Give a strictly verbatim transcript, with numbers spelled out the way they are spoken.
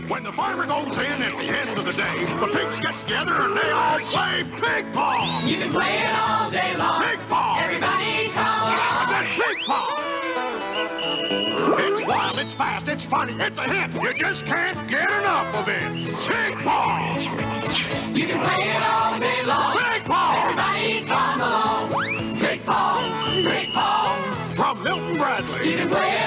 When the farmer goes in at the end of the day, the pigs get together and they all play Pig Pong. You can play it all day long. Pig Pong. Everybody come along. I said Pig Pong. It's wild, it's fast, it's funny, it's a hit. You just can't get enough of it. Pig Pong. You can play it all day long. Pig Pong. Everybody come along. Pig Pong, Pig Pong. From Milton Bradley. You can play it